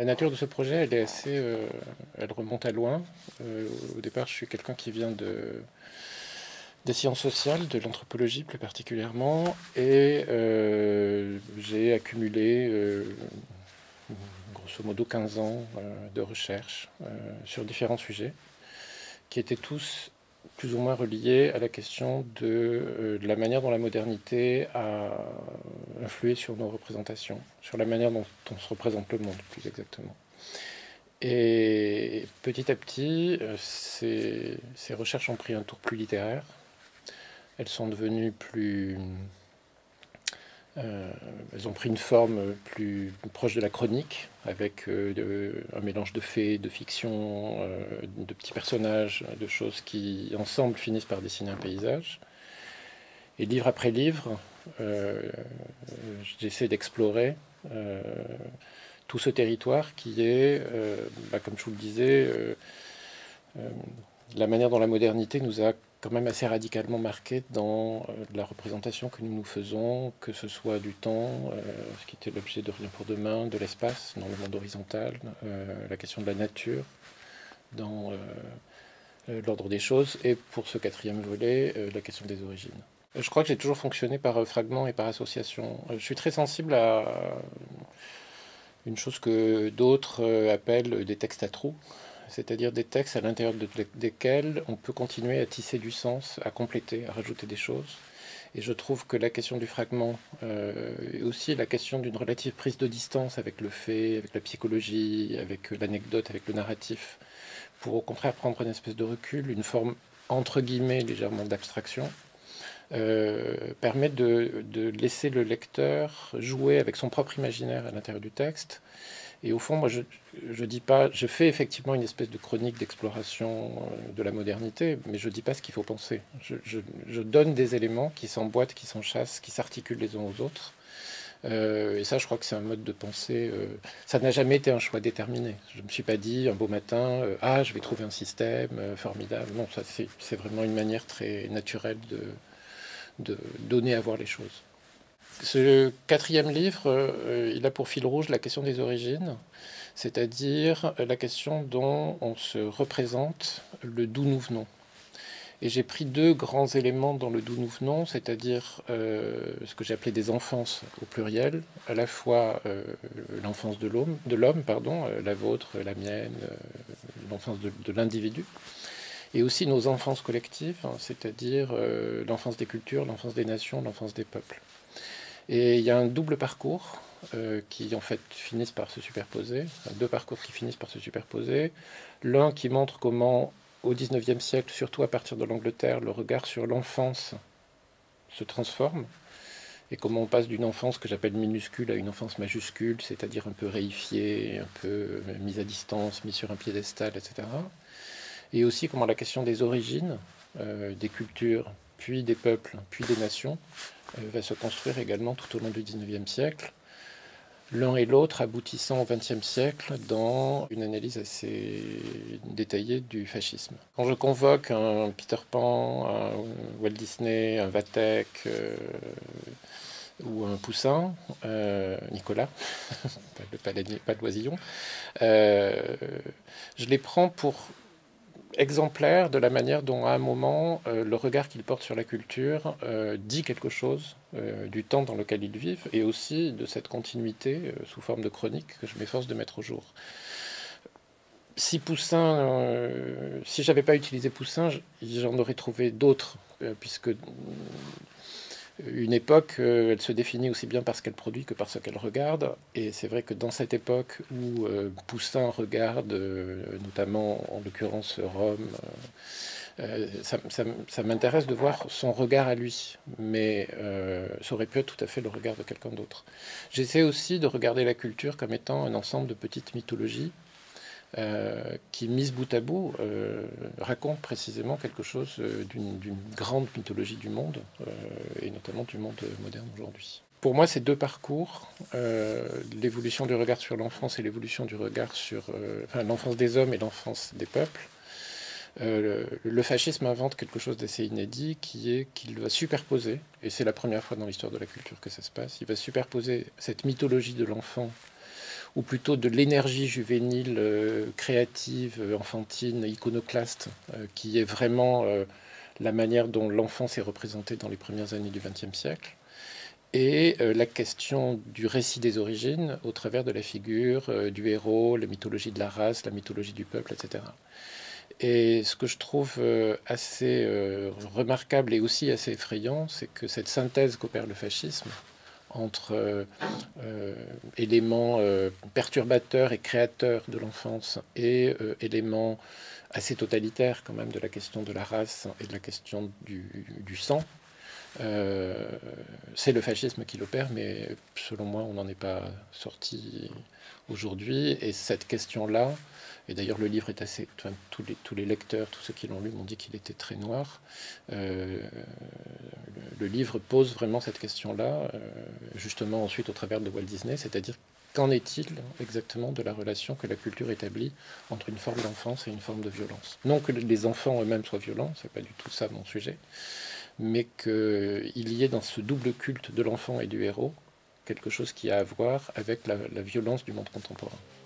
La nature de ce projet, elle est assez, elle remonte à loin. Au départ, je suis quelqu'un qui vient des sciences sociales, de l'anthropologie plus particulièrement, et j'ai accumulé grosso modo 15 ans de recherche sur différents sujets, qui étaient tous plus ou moins reliés à la question de la manière dont la modernité a influé sur nos représentations, sur la manière dont on se représente le monde, plus exactement. Et petit à petit, ces recherches ont pris un tour plus littéraire. Elles sont devenues plus... elles ont pris une forme plus proche de la chronique, avec un mélange de faits, de fiction, de petits personnages, de choses qui, ensemble, finissent par dessiner un paysage. Et livre après livre, j'essaie d'explorer tout ce territoire qui est, comme je vous le disais, la manière dont la modernité nous a quand même assez radicalement marqué dans la représentation que nous nous faisons, que ce soit du temps, ce qui était l'objet de Rien pour demain, de l'espace dans le monde horizontal, la question de la nature dans l'ordre des choses, et pour ce quatrième volet, la question des origines. Je crois que j'ai toujours fonctionné par fragments et par association. Je suis très sensible à une chose que d'autres appellent des textes à trous, c'est-à-dire des textes à l'intérieur desquels on peut continuer à tisser du sens, à compléter, à rajouter des choses. Et je trouve que la question du fragment et aussi la question d'une relative prise de distance avec le fait, avec la psychologie, avec l'anecdote, avec le narratif, pour au contraire prendre une espèce de recul, une forme entre guillemets légèrement d'abstraction, permet de laisser le lecteur jouer avec son propre imaginaire à l'intérieur du texte. Et au fond, moi, je dis pas, je fais effectivement une espèce de chronique d'exploration de la modernité, mais je dis pas ce qu'il faut penser. Je donne des éléments qui s'emboîtent, qui s'enchassent, qui s'articulent les uns aux autres. Et ça, je crois que c'est un mode de pensée. Ça n'a jamais été un choix déterminé. Je ne me suis pas dit un beau matin, ah, je vais trouver un système formidable. Non, ça, c'est vraiment une manière très naturelle de donner à voir les choses. Ce quatrième livre, il a pour fil rouge la question des origines, c'est-à-dire la question dont on se représente le d'où nous venons. Et j'ai pris deux grands éléments dans le d'où nous venons, c'est-à-dire ce que j'ai appelé des enfances au pluriel, à la fois l'enfance de l'homme, la vôtre, la mienne, l'enfance de l'individu, et aussi nos enfances collectives, hein, c'est-à-dire l'enfance des cultures, l'enfance des nations, l'enfance des peuples. Et il y a un double parcours qui en fait finissent par se superposer, deux parcours qui finissent par se superposer. L'un qui montre comment au XIXe siècle, surtout à partir de l'Angleterre, le regard sur l'enfance se transforme et comment on passe d'une enfance que j'appelle minuscule à une enfance majuscule, c'est-à-dire un peu réifiée, un peu mise à distance, mise sur un piédestal, etc. Et aussi comment la question des origines, des cultures, puis des peuples, puis des nations, va se construire également tout au long du XIXe siècle, l'un et l'autre aboutissant au XXe siècle dans une analyse assez détaillée du fascisme. Quand je convoque un Peter Pan, un Walt Disney, un Vathek ou un Poussin, Nicolas, pas de Loisillon, je les prends pour exemplaire de la manière dont, à un moment, le regard qu'ils portent sur la culture dit quelque chose du temps dans lequel ils vivent et aussi de cette continuité sous forme de chronique que je m'efforce de mettre au jour. Si Poussin, si j'avais pas utilisé Poussin, j'en aurais trouvé d'autres, puisque une époque, elle se définit aussi bien par ce qu'elle produit que par ce qu'elle regarde. Et c'est vrai que dans cette époque où Poussin regarde, notamment en l'occurrence Rome, ça m'intéresse de voir son regard à lui. Mais ça aurait pu être tout à fait le regard de quelqu'un d'autre. J'essaie aussi de regarder la culture comme étant un ensemble de petites mythologies qui, mises bout à bout, raconte précisément quelque chose d'une grande mythologie du monde, et notamment du monde moderne aujourd'hui. Pour moi, ces deux parcours, l'évolution du regard sur l'enfance et l'évolution du regard sur l'enfance des hommes et l'enfance des peuples, le fascisme invente quelque chose d'assez inédit, qui est qu'il va superposer, et c'est la première fois dans l'histoire de la culture que ça se passe, il va superposer cette mythologie de l'enfant ou plutôt de l'énergie juvénile, créative, enfantine, iconoclaste, qui est vraiment la manière dont l'enfance est représentée dans les premières années du XXe siècle, et la question du récit des origines au travers de la figure du héros, la mythologie de la race, la mythologie du peuple, etc. Et ce que je trouve assez remarquable et aussi assez effrayant, c'est que cette synthèse qu'opère le fascisme entre éléments perturbateurs et créateurs de l'enfance et éléments assez totalitaires quand même de la question de la race et de la question du sang, c'est le fascisme qui l'opère, mais selon moi, on n'en est pas sorti aujourd'hui. Et cette question-là, et d'ailleurs le livre est assez... Enfin, tous les lecteurs, tous ceux qui l'ont lu m'ont dit qu'il était très noir. Le livre pose vraiment cette question-là, justement ensuite au travers de Walt Disney, c'est-à-dire qu'en est-il exactement de la relation que la culture établit entre une forme d'enfance et une forme de violence? Non que les enfants eux-mêmes soient violents, c'est pas du tout ça mon sujet, mais qu'il y ait dans ce double culte de l'enfant et du héros quelque chose qui a à voir avec la violence du monde contemporain.